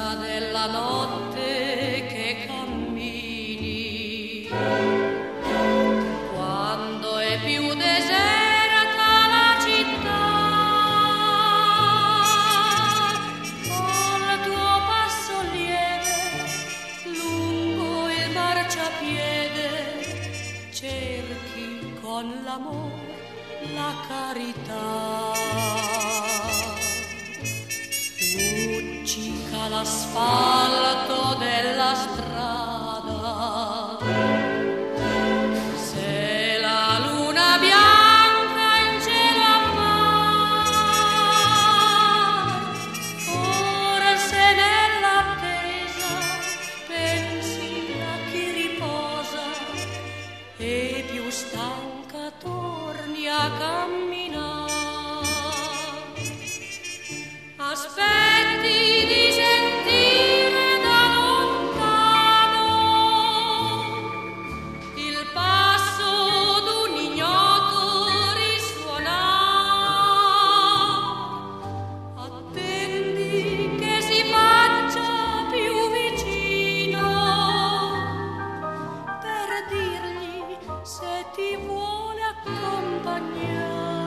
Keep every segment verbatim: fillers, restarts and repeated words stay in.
della notte che cammini, quando è più deserta la città, col tuo passo lieve lungo il marciapiede cerchi con l'amore la carità. Luccica l'asfalto della strada, se la luna bianca in cielo appare, forse nell'attesa pensi a chi riposa e più stanca torni a camminare. Aspetti di sentire da lontano il passo d'un ignoto risuonar, attendi che si faccia più vicino per dirgli se ti vuole accompagnare.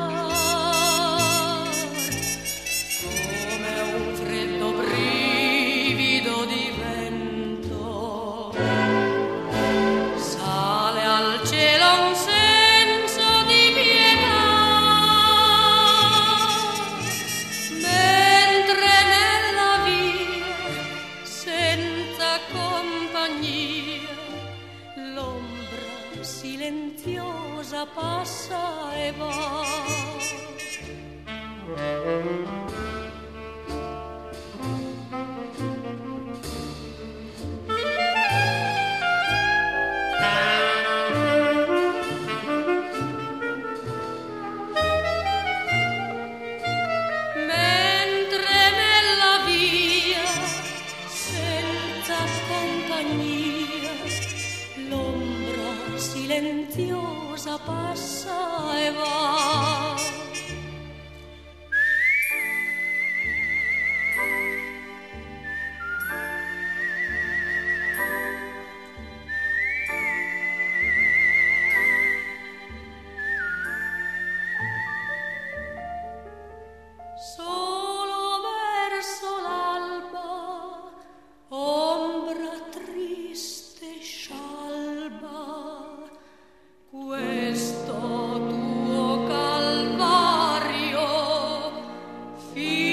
L'ombra silenziosa passa e va. Mentre nella via senza compagnia l'ombra silenziosa passa e va. Solo verso l'alba, ombra triste scialba, questo tuo calvario